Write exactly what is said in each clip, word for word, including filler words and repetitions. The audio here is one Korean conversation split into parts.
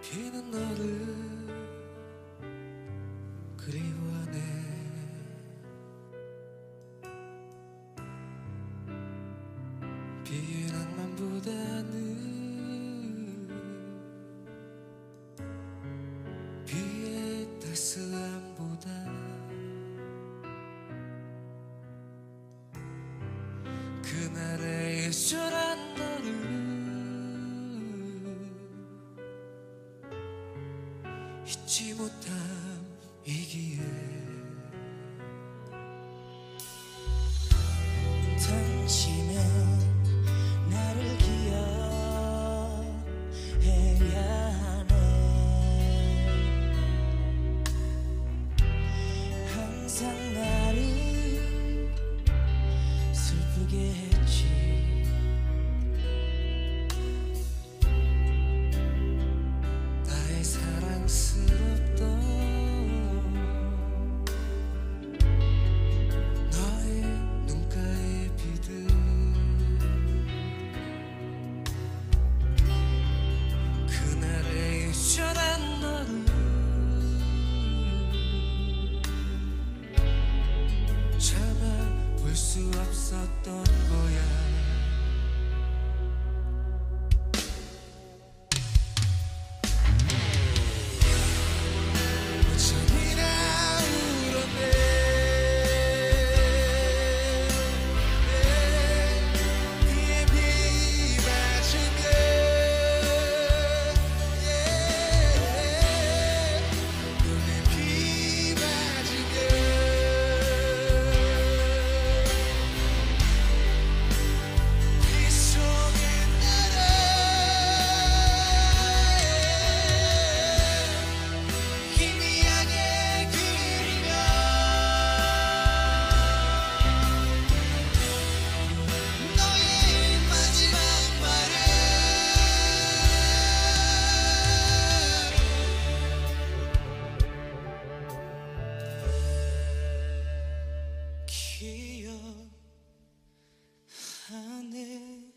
비는 너를 그리워하네. 비의 낭만보다는 비의 따스함보다 그날의 예절한 너를 잊지 못함이기에 당신은 나를 기억해야 하네. 항상 나를 슬프게 했지. 나의 사랑스럽던 너의 눈가의 비들 그날의 예절한 너를 참아 볼 수 없었던 거야. 어쩌니나 울었네. 비에 비 맞으며 눈에 비 맞으며 비 속에 날아 희미하게 그리며 너의 마지막 말은 기억하네.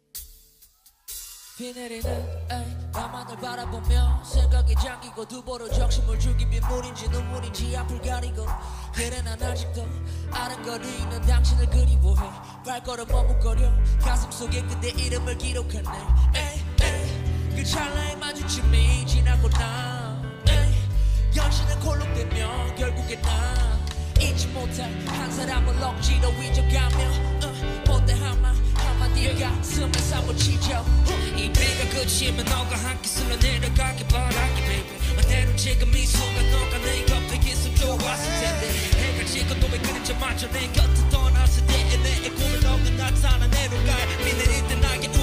비 내리는 에이, 밤하늘 바라보며 생각에 잠기고 두보로 적심을 죽인 빗물인지 눈물인지 앞을 가리고 그래 난 아직도 아른거리는 당신을 그리워해. 발걸음 머뭇거려 가슴 속에 그대 이름을 기록하네. 에이, 에이, 그 찰나의 마주침이 지나고 나 에이, 현실은 콜록되며 결국에 나 잊지 못할 한 사람을 억지로 잊어가며 어, 못대하마 한마디에 가슴에 사무치죠. 이 비가 그치면 너가 함께 쓸어내려가길 바랄게 baby. 때론 지금 이 순간 너가 내 곁에 있으면 좋았을 텐데 해가 지고 너의 그림자마저 내 곁에 떠났을 때내 꿈을 너가 나타나 내려가 비 내릴 때 나의